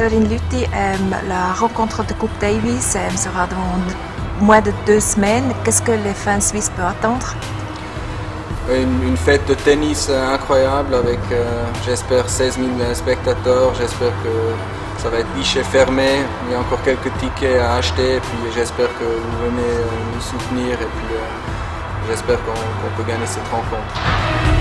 Séverine Luthi, la rencontre de Coupe Davis sera dans moins de 2 semaines. Qu'est-ce que les fans suisses peuvent attendre? Une fête de tennis incroyable avec, j'espère, 16 000 spectateurs. J'espère que ça va être guichet fermé. Il y a encore quelques tickets à acheter. Et puis j'espère que vous venez nous soutenir. Et puis j'espère qu'on peut gagner cette rencontre.